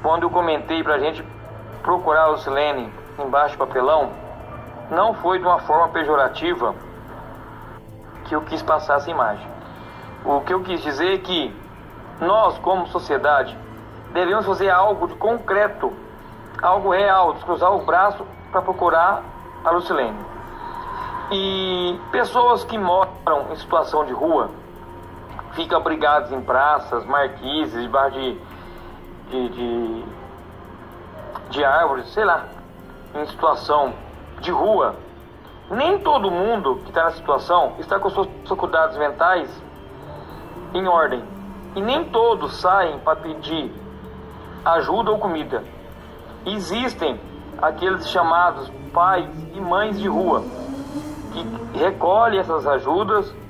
quando eu comentei pra gente procurar a Lucilene embaixo do papelão, não foi de uma forma pejorativa que eu quis passar essa imagem. O que eu quis dizer é que nós, como sociedade, devemos fazer algo de concreto, algo real, descruzar o braço para procurar a Lucilene. E pessoas que moram em situação de rua, ficam abrigadas em praças, marquises, debaixo de árvores, sei lá, em situação de rua. Nem todo mundo que está na situação está com suas faculdades mentais em ordem. E nem todos saem para pedir ajuda ou comida. Existem aqueles chamados pais e mães de rua que recolhem essas ajudas